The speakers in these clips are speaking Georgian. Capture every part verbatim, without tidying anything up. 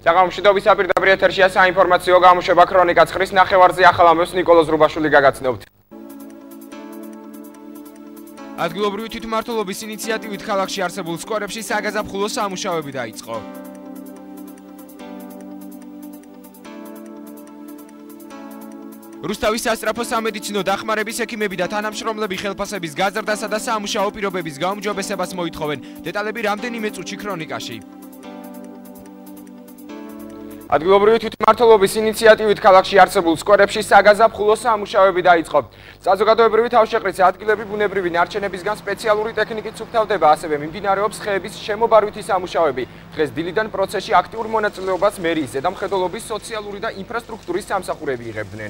საღამომშვიდობის საპირდაპირ ეთერშია საინფორმაციო გამოშვება ქრონიკა ცხრის ნახევარზე ახალ ამბებს ნიკოლოზ რუბაშვილი გაგაცნობთ. ადგილობრივი თვითმმართველობის ინიციატივით ქალაქში არსებულ სკვერებში საგაზაფხულო სამუშაოები დაიწყო. რუსთავის სასწრაფო სამედიცინო დახმარების ექიმები და თანამშრომლები ხელფასების გაზრდასა და სამუშაო პირობების გაუმჯობესებას მოითხოვენ. დეტალები რამდენიმე წუთში ქრონიკაში. ადგილობრივი თვითმმართველობის ინიციატივით ქალაქში არსებულ სკვერებში საგაზაფხულო სამუშაოები დაიწყო. საზოგადოებრივი თავშეყრის ადგილები ბუნებრივი ნარჩენებისგან სპეციალური ტექნიკით სუფთავდება, ასევე მიმდინარეობს ხეების შემობარვითი სამუშაოები. დღეს დილიდან პროცესში აქტიურ მონაწილეობას მერიის ზედამხედველობის სოციალური და ინფრასტრუქტურის სამსახურები იღებდნენ.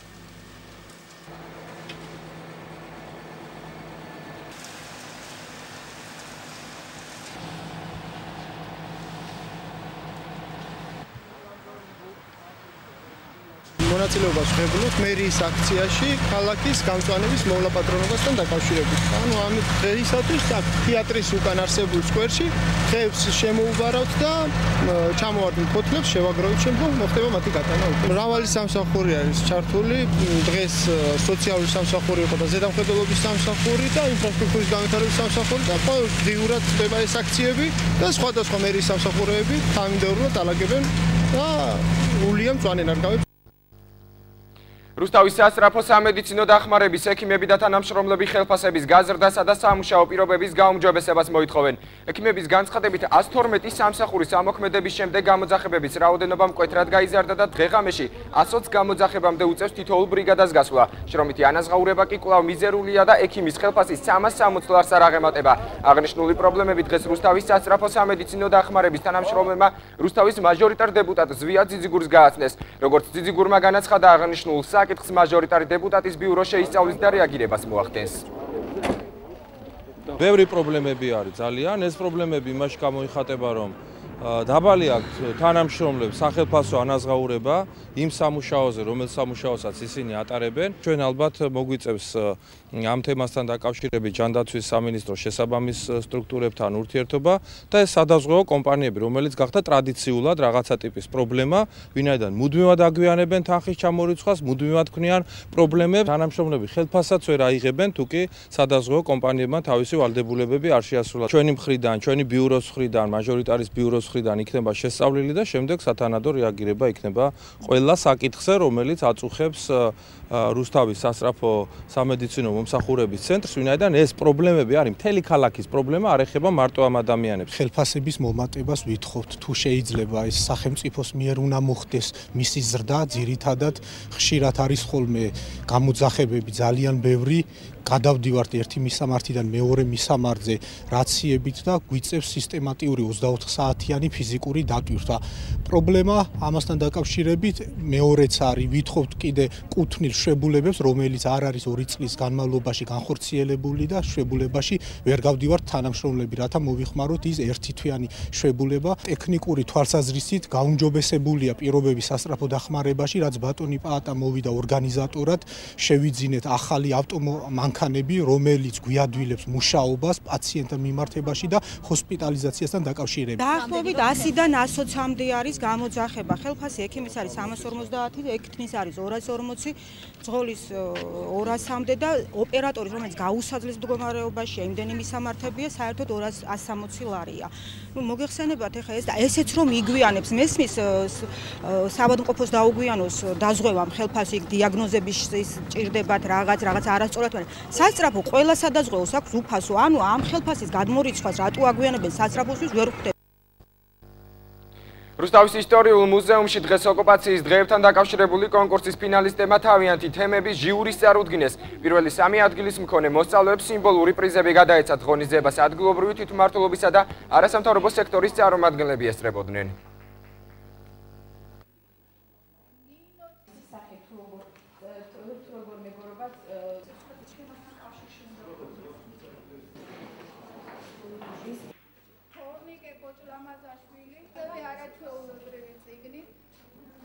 მონაწილეობას ვღებნოთ მერიის აქციაში ქალაქის გამწვანების მოვლაპატრონებასთან დაკავშირებით. ანუ ამით დღეისათვის თეატრის უკან არსებულ სკვერში ხეებს შემოუვარავთ და ჩამოვარდნით ფოთლებს, შევაგროვით, შემდგომ მოხდება მათი გატანა. მრავალი სამსახური არის ჩართული. დღეს სოციალური სამსახური იყო და ზედამხედველობის სამსახური და ინფრასტრუქტურის განვითარების სამსახური და ყოველდღიურად ხდება ეს აქციები და სხვადასხვა მერიის სამსახურეები თანმიმდევრულად ალაგებენ და ულია მწვანე ნარგავებს. რუსთავის სასწრაფო სამედიცინო დახმარების ექიმები და თანამშრომლები ხელფასების გაზრდასა და სამუშაო პირობების გაუმჯობესებას მოითხოვენ. ექიმების განცხადებით ას თორმეტი სამსახურის ამოქმედების შემდეგ გამოძახებების რაოდენობა მკვეთრად გაიზარდა და დღე-ღამეში ასოც გამოძახებამდე უწევს თითოეულ ბრიგადას გასვლა. შრომითი ანაზღაურება კი კვლავ მიზერულია და ექიმის ხელფასის სამას სამოცდ ლარს არ აღემატება. აღნიშნული პრობლემები დღეს რუსთავის სასწრაფო სამედიცინო დახმარების თანამშრომლებმა რუსთავის მაჟორიტარ დეპუტატ ზვია ძიძიგურს გააცნეს. როგორც ძიძიგურმა განაცხადა, აღნიშნულ საკითხს მაჟორიტარი დეპუტატის ბიურო შეისწავლის და რეაგირებას მოახდენს. ბევრი პრობლემები არის ძალიან. ეს პრობლემები იმაში გამოიხატება, რომ დაბალი აქვს თანამშრომლებს სახელფასო ანაზღაურება იმ სამუშაოზე, რომელიც სამუშაოსაც ისინი ატარებენ. ჩვენ ალბათ მოგვიწევს ამ თემასთან დაკავშირებით ჯანდაცვის სამინისტროს შესაბამის სტრუქტურებთან ურთიერთობა და ეს სადაზღვეო კომპანიები, რომელიც გახდა ტრადიციულად რაღაცა ტიპის პრობლემა, ვინაიდან მუდმივად აგვიანებენ თანხის ჩამორიცხვას, მუდმივად ქმნიან პრობლემებს, თანამშრომლები ხელფასაც ვერ აიღებენ, თუ კი სადაზღვეო კომპანიებმა თავისი ვალდებულებები არ შეასრულათ. ჩვენი მხრიდან, ჩვენი ბიუროს მხრიდან, მაჟორიტარის ბიუროს მხრიდან იქნება შესწავლილი და შემდეგ სათანადო რეაგირება იქნება ყველა საკითხზე, რომელიც აწუხებს რუსთავის სასწრაფო სამედიცინო მომსახურების ცენტრს, ვინაიდან ეს პრობლემები არის მთელი ქალაქის პრობლემა, არ ეხება მარტო ამ ადამიანებს. ხელფასების მომატებას ვითხოვთ, თუ შეიძლება ეს სახელმწიფოს მიერ უნდა მოხდეს მისი ზრდა, ძირითადად ხშირად არის ხოლმე გამოძახებები ძალიან ბევრი. გადავდივართ ერთი მისამართიდან მეორე მისამართზე რაციებით და გვიწევს სისტემატიური ოცდაოთხ საათიანი ფიზიკური დატვირთვა. პრობლემა ამასთან დაკავშირებით მეორეც არის, ვითხოვთ კიდე კუთვნილ შვებულებებს, რომელიც არ არის ორი წლის განმავლობაში განხორციელებული და შვებულებაში ვერ გავდივართ თანამშრომლები, რათა მოვიხმაროთ ის ერთი თვიანი შვებულება. ტექნიკური თვალსაზრისით გაუმჯობესებულია პირობები სასწრაფო დახმარებაში, რაც ბატონი პაატა მოვიდა ორგანიზატორად, შევიძინეთ ახალი ავტომანქანები, რომელიც გვიადვილებს მუშაობას პაციენტთა მიმართებაში და ჰოსპიტალიზაციასთან დაკავშირებით. დაახლოებით ასიდან ასოცამდე არის გამოძახება. ხელფასი ექიმის არის სამას ორმოცდაათი, ექთნის არის ორას ორმოცი, ძღოლის ორასამდე და ოპერატორის, რომელიც გაუსაძლეს მდგომარეობაშია, იმდენი მისამართებია, საერთოდ ორას სამოცი ლარია. მოგეხსენებათ ეხლა ეს და ესეც რომ იგვიანებს, მესმის საავადმყოფოს დაუგვიანოს დაზღვევამ ხელფასი დიაგნოზების ჭირდებათ რაღაც რაღაც არასწორად. სასწრაფო ყველა სადაზღვეოს აქვს უფასო, ანუ ამ ხელფასის გადმორიცხვას რატო აგვიანებენ სასწრაფოსთვის ვერ ხვდები. რუსთავის ისტორიულ მუზეუმში დღეს ოკუპაციის დღეებთან დაკავშირებული კონკურსის ფინალისტებმა თავიანთი თემების ჟიურის წარუდგინეს. პირველი სამი ადგილის მქონე მოსწავლეებს სიმბოლური პრიზები გადაეცათ. ღონისძიებას ადგილობრივი თვითმმართველობისა და არასამთავრობო სექტორის წარმომადგენლები ესწრებოდნენ.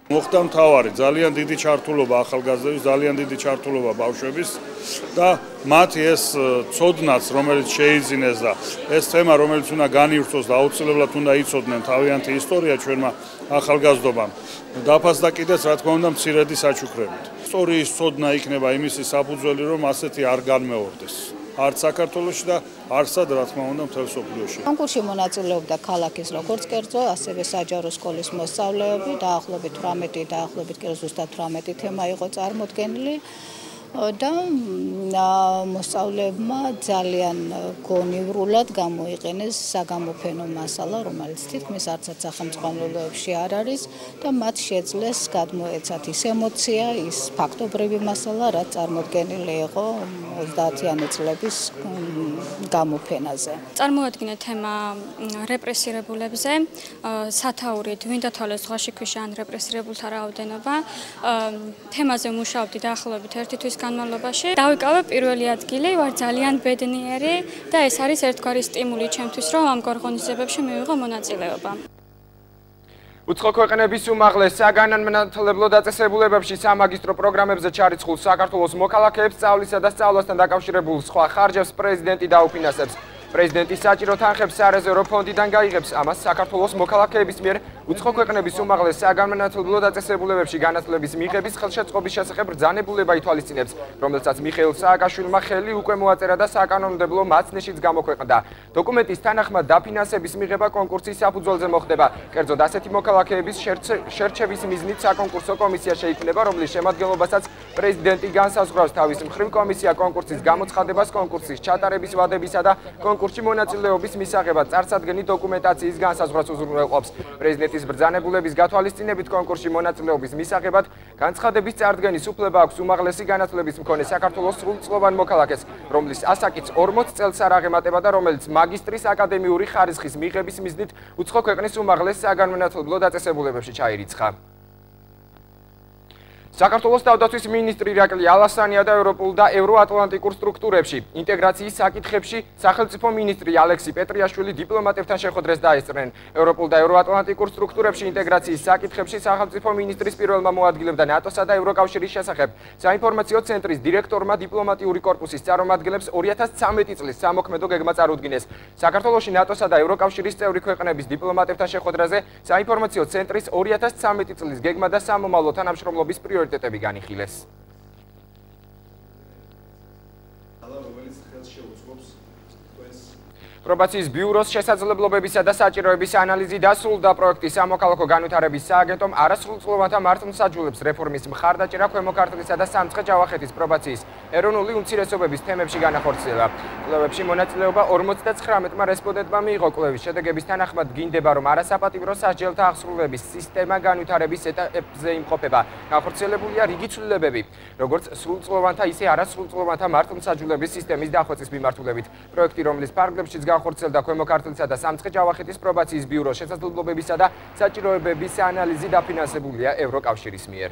მოხდა მთავარი ძალიან დიდი ჩართულობა ახალგაზრდების, ძალიან დიდი ჩართულობა ბავშვების და მათი ეს ცოდნაც, რომელიც შეიძინეს და ეს თემა, რომელიც უნდა განივრცოს და აუცილებლად უნდა იცოდნენ თავიანთი ისტორია ჩვენმა ახალგაზრდობამ, დაფასდა კიდეც რა თქმა უნდა მცირედი საჩუქრებით. ისტორიის ცოდნა იქნება იმისი საფუძველი, რომ ასეთი არ განმეორდეს. არც საქართველოში და არცად რა თქმა უნდა მთელ მსოფლიოში. კონკურსში მონაწილეობდა ქალაქის როგორც კერძო, ასევე საჯარო სკოლის მოსწავლეები, დაახლოებით თვრამეტი, დაახლოებით კი ზუსტად თვრამეტი თემა იყო წარმოდგენილი. და მოსწავლეებმა ძალიან გონივრულად გამოიყენეს საგამოფენო მასალა, რომელიც თითქმის არცაც სახელმწიფოებში არ არის და მათ შეძლეს გადმოეცათ ის ემოცია, ის ფაქტობრივი მასალა, რაც წარმოდგენილი იყო ოცდაათიანი წლების გამოფენაზე. წარმოადგინა თემა რეპრესირებულებზე, სათაურით ვინდა თვალეს ზღვაში ქვიშა ან რეპრესირებულთა რაოდენობა. თემაზე მუშაობდი დაახლოებით ერთი თვის განმავლობაში. დავიკავე პირველი ადგილი, ვარ ძალიან ბედნიერი და ეს არის ერთგვარი სტიმული ჩემთვის, რომ ამ ორგანიზებებში მივიღო მონაწილეობა. უცხო ქვეყნების უმაღლეს საგანმანათლებლო დაწესებულებებში სამაგისტრო პროგრამებზე ჩარიცხულ საქართველოს მოქალაქეებს სწავლისა და სწავლასთან დაკავშირებულ სხვა ხარჯებს პრეზიდენტი დაუფინანსებს. პრეზიდენტი საჭირო თანხებს სარეზერვო ფონდიდან გაიღებს, ამას საქართველოს მოქალაქეების მიერ უცხო ქვეყნების უმაღლეს საგანმანათლებლო დაწესებულებებში განათლების მიღების ხელშეწყობის შესახებ ბრძანებულება ითვალისწინებს, რომელსაც მიხეილ სააკაშვილმა ხელი უკვე მოაწერა და საკანონმდებლო მაცნეშიც გამოქვეყნდა. დოკუმენტის თანახმად დაფინანსების მიღება კონკურსის საფუძველზე მოხდება. კერძოდ ასეთი მოქალაქეების შერჩევის მიზნით საკონკურსო კომისია შეიქმნება, რომლის შემადგენლობასაც პრეზიდენტი განსაზღვრავს. თავის მხრივ კომისია კონკურსის გამოცხადებას, კონკურსის ჩატარების ვადებისა და კონკურსში მონაწილეობის მისაღებად წარსადგენი დოკუმენტაციის განსაზღვრას უზრუნველყოფს. პრეზიდენტის ბრძანებულების გათვალისწინებით კონკურსში მონაწილეობის მისაღებად განცხადების წარდგენის უფლება აქვს უმაღლესი განათლების მქონე საქართველოს სრულწლოვან მოქალაქეს, რომლის ასაკიც ორმოც წელს არ აღემატება და რომელიც მაგისტრის აკადემიური ხარისხის მიღების მიზნით უცხო ქვეყნის უმაღლეს საგანმანათლებლო დაწესებულებებში ჩაირიცხა. საქართველოს თავდაცვის მინისტრი ირაკლი ალასანია და ევროპულ და ევროატლანტიკურ სტრუქტურებში ინტეგრაციის საკითხებში სახელმწიფო მინისტრი ალექსი პეტრიაშვილი დიპლომატებთან შეხვედრას დაესწრნენ. ევროპულ და ევროატლანტიკურ სტრუქტურებში ინტეგრაციის საკითხებში სახელმწიფო მინისტრის პირველმა მოადგილებდა ნატოსა და ევროკავშირის შესახებ. საინფორმაციო ცენტრის დირექტორმა დიპლომატიური კორპუსის წარმომადგენლებს ორი ათას ცხრამეტი წლის სამოქმედო გეგმა წარუდგინეს. საქართველოში ნატოსა და ევროკავშირის წევრი ქვეყნების დიპლომატებთან შეხვედრაზე საინფორმაციო ცენტრის ორი ათას ცხრამეტი წლის გეგმა და სამომავლო თანამშრომლობის პრიორიტეტები პრიორიტეტები განიხილეს. პრობაციის ბიუროს შესაძლებლობებისა და საჭიროების ანალიზი დასრულდა. პროექტის სამოქალაქო განვითარების სააგენტომ არასრულწლოვანთა მართლმსაჯულებს რეფორმის მხარდაჭერა ქვემო ქართლისა და სამცხე-ჯავახეთის პრობაციის ეროვნული უმცირესობების თემებში განახორციელა. კვლევებში მონაწილეობა ორმოცდაცხრამეტმა რესპონდენტმა მიიღო. კვლევის შედეგების თანახმად გინდება, რომ არასაპატიმრო სასჯელთა აღსრულების სისტემა განვითარების ეტაპზე იმყოფება. განხორციელებულია რიგი ცვლილებები, როგორც სრულწლოვანთა, ისე არასრულწლოვანთა მართლმსაჯულების სისტემის დახვეწის მიმართულებით. პროექტი, რომლის ფარგლებშიც განხორციელდა ქვემო ქართლისა და სამცხე-ჯავახეთის პრობაციის ბიუროს შესაძლებლობებისა და საჭიროებების ანალიზი დაფინანსებულია ევროკავშირის მიერ.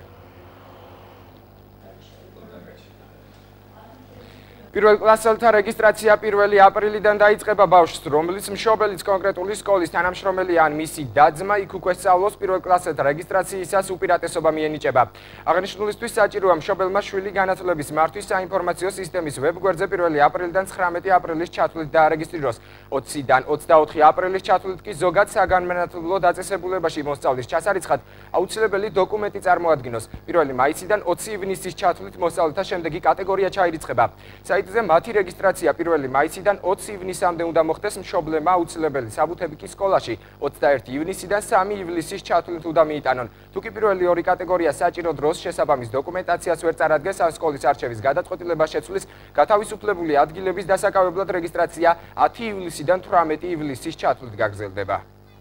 პირველ კლასელთა რეგისტრაცია პირველი აპრილიდან დაიწყება ბავშვს, რომლის მშობელიც კონკრეტული სკოლის თანამშრომელი ან მისი და-ძმა იქ უკვე სწავლობს, პირველ კლასელთა რეგისტრაციისას უპირატესობა მიენიჭება. აღნიშნულისთვის საჭიროა მშობელმა შვილი განათლების მართვის საინფორმაციო სისტემის ვებგვერდზე პირველი აპრილიდან ცხრამეტი აპრილის ჩათვლით დაარეგისტრიროს. ოციდან ოცდაოთხი აპრილის ჩათვლით კი ზოგად საგანმანათლებლო დაწესებულებაში მოსწავლის ჩასარიცხად აუცილებელი დოკუმენტი წარმოადგინოს. პირველი მაისიდან ოცი ივნისის ჩათვლით მოსწავლეთა შემდეგი კატეგორია ჩაირიცხება. საიტზე მათი რეგისტრაცია პირველი მაისიდან ოცი ივნისამდე უნდა მოხდეს. მშობლებმა აუცილებელი საბუთები კი სკოლაში ოცდაერთი ივნისიდან სამი ივლისის ჩათვლით უნდა მიიტანონ. თუ კი პირველი ორი კატეგორია საჭირო დროს შესაბამის დოკუმენტაციას ვერ წარადგენს ან სკოლის არჩევის გადაწყვეტილება შეცვლის, გათავისუფლებული ადგილების დასაკავებლად რეგისტრაცია ათი ივლისიდან თვრამეტი ივლისის ჩათვლით გაგრძელდება.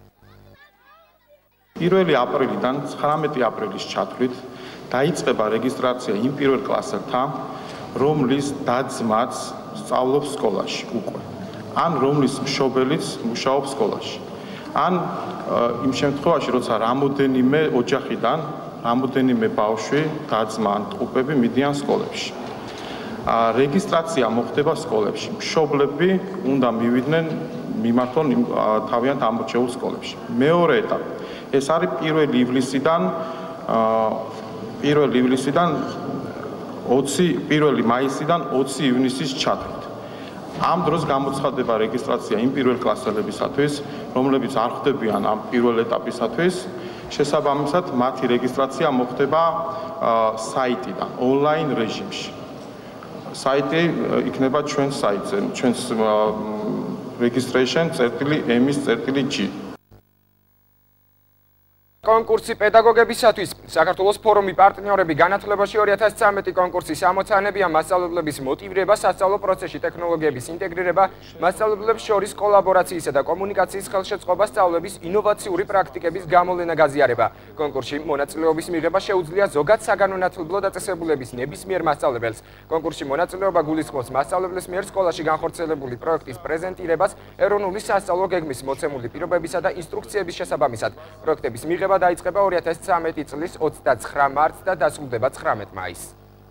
პირველი აპრილიდან ცხრამეტი აპრილის ჩათვლით დაიწყება რეგისტრაცია იმ პირველ კლასელთა, რომლის და-ძმაც სწავლობს სკოლაში უკვე, ან რომლის მშობელიც მუშაობს სკოლაში, ან იმ შემთხვევაში, როცა რამოდენიმე ოჯახიდან, რამოდენიმე ბავშვი, და-ძმა ან ტყუპები მიდიან სკოლებში. რეგისტრაცია მოხდება სკოლებში. მშობლები უნდა მივიდნენ, მიმართონ თავიანთ ამორჩეულ სკოლებში. მეორე ეტაპი. ეს არის პირველი ივლისიდან პირველი ივლისიდან ოცი პირველი მაისიდან ოცი ივნისის ჩათვლით. ამ დროს გამოცხადდება რეგისტრაცია იმ პირველ კლასელებისათვის, რომლებიც არ ხვდებიან ამ პირველ ეტაპისათვის. შესაბამისად, მათი რეგისტრაცია მოხდება საიტიდან, ონლაინ რეჟიმში. საიტი იქნება ჩვენს საიტზე, ჩვენს registration წერტილი ემის წერტილი G. კონკურსი პედაგოგებისათვის საქართველოს ფორუმი პარტნიორები განათლებაში ორი ათას ცხრამეტი კონკურსის ამოცანებია მასწავლებლების მოტივირება, სასწავლო პროცესში ტექნოლოგიების ინტეგრირება, მასწავლებლებს შორის კოლაბორაციისა და კომუნიკაციის ხელშეწყობა, სწავლების ინოვაციური პრაქტიკების გამოვლენა გაზიარება. კონკურსში მონაწილეობის მიღება შეუძლია ზოგად საგანმანათლებლო დაწესებულების ნებისმიერ მასწავლებელს. კონკურსში მონაწილეობა გულისხმობს მასწავლებლის მიერ სკოლაში განხორციელებული პროექტის პრეზენტირებას, ეროვნული სასწავლო გეგმის მოცემული პირობებისა და ინსტრუქციების შესაბამისად. პროექტების მიღება დაიწყება ორი ათას ცხრამეტი წლის ოცდაცხრა მარტს და დასრულდება ცხრამეტ მაისს.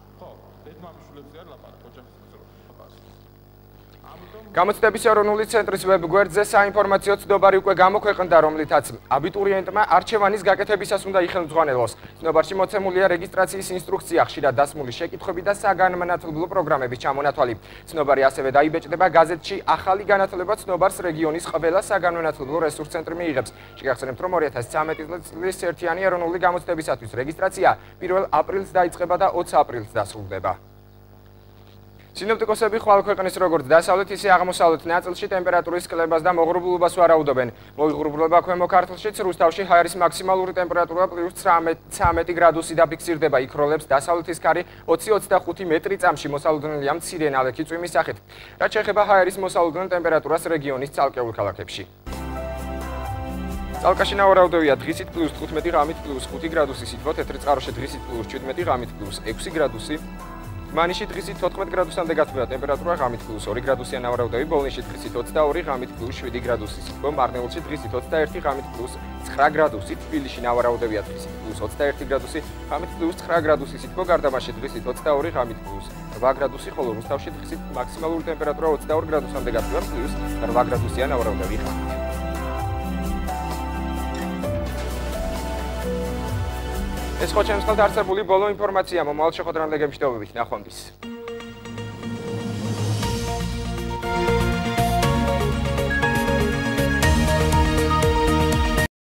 გამოცდების ეროვნული ცენტრის ვებგვერდზე საინფორმაციო ცნობარი უკვე გამოქვეყნდა, რომლითაც აბიტურიენტმა არჩევანის გაკეთებისას უნდა იხელმძღვანელოს. ცნობარში მოცემულია რეგისტრაციის ინსტრუქცია, ხშირად დასმული შეკითხვები და საგანმანათლებლო პროგრამების ჩამონათვალი. ცნობარი ასევე დაიბეჭდება გაზეთში ახალი განათლება ცნობარს რეგიონის ყველა საგანმანათლებლო რესურს ცენტრი მიიღებს. შეგახსენებთ, რომ ორი ათას ცხრამეტი წლის ერთიანი ეროვნული გამოცდებისათვის რეგისტრაცია პირველ აპრილს დაიწყება და ოცი აპრილს დასრულდება. სინოპტიკოსები ხვალ ქვეყნის როგორც დასავლეთ, ისე აღმოსავლეთ ნაწილში ტემპერატურის კლებას და მოღრუბლობას ვარაუდობენ. მოიღრუბლება ქვემო ქართლშიც, რუსთავში ჰაერის მაქსიმალური ტემპერატურა პლუს ცხრამეტი გრადუსი დაფიქსირდება, იქ როლებს დასავლეთის ქარი ოცი ოცდახუთი მეტრი წამში, მოსალოდნელია მცირე ნალექი წვიმის სახით. რაც შეეხება ჰაერის მოსალოდნელ ტემპერატურას რეგიონის ცალკეულ ქალაქებში. წალკაში ნავარაუდევია დღისით პლუს თხუთმეტი ღამით პლუს ხუთი გრადუსი, სიტყვა თეთრიწყაროში დღისით პლუს შვიდმეტი ღამით პლუს ექვსი გრადუსი. მანიში დღისით თოთხმეტ გრადუსამდე გათბება ტემპერატურა, ღამით პლუს ორი გრადუსია ნავარაუდები, ბოლნისში დღისით ოცდაორი, ღამით პლუს შვიდი გრადუსი, სიტყვა მარნეულში დღისით ოცდაერთი, ღამით პლუს ცხრა გრადუსი, თბილისში ნავარაუდებია დღისით პლუს ოცდაერთი გრადუსი, ღამით პლუს ცხრა გრადუსი, სიტყვა გარდამაში დღისით ოცდაორი, ღამით პლუს რვა გრადუსი, ხოლო რუსთავში დღისით მაქსიმალური ტემპერატურა ოცდაორი გრადუსამდე გათბება, პლუს რვა გრადუსია ნავარაუდები ღამით. ეს ხო ჩემს ხელთ არსებული ბოლო ინფორმაცია, მომავალ შეხვედრამდე გემშვიდობებით, ნახვამდის.